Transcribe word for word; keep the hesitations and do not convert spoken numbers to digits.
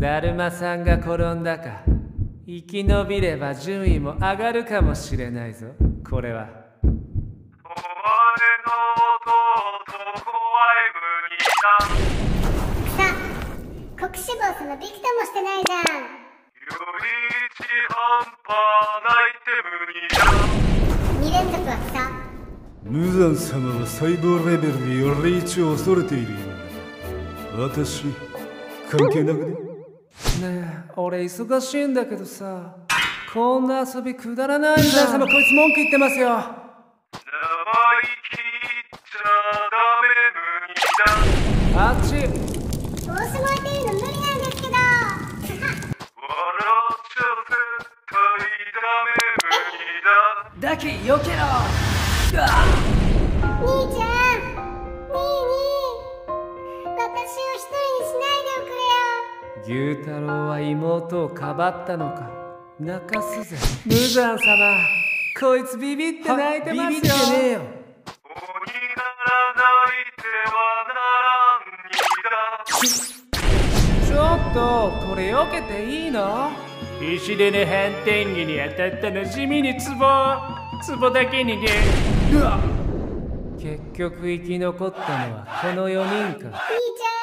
だるまさんが転んだか。生き延びれば順位も上がるかもしれないぞ。これはお前の弟怖い無理だ。 さあ、国志望そのビクともしてないじゃん。 より一半端ないって無理だ。 に連続はさ。 無惨様は細胞レベルでより一を恐れているようだ。私関係なくね。 ねえ、俺忙しいんだけどさ、こんな遊びくだらないんだ。無惨様こいつ文句言ってますよ。 生意気じゃダメ無理だ。 あっち。 大相撲っていうの無理なんですけど。 笑っちゃ絶対ダメ無理だ。 だけ避けろ。 兄ちゃん、兄に私を一人にしないでおくれよ。 牛太郎は妹をかばったのか。泣かすぜ。無惨様、こいつビビって泣いてますよ。ビビってねえよ。 鬼なら泣いてはならんにだ。 ちょっとこれ避けていいの？ 石でね反転技に当たったの地味にツボツボだけにね。 結局生き残ったのはこのよにんか。 兄ちゃん